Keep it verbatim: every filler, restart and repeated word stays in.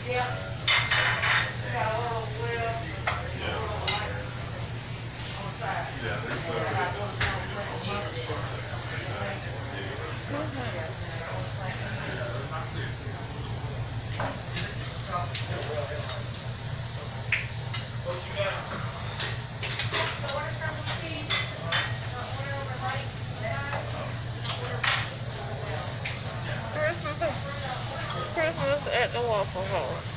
Yeah. Got a little well, a Yeah. little light on the side. Yeah, there's And better. then I was gonna put it in. Mhm. Christmas, Christmas at the Waffle House.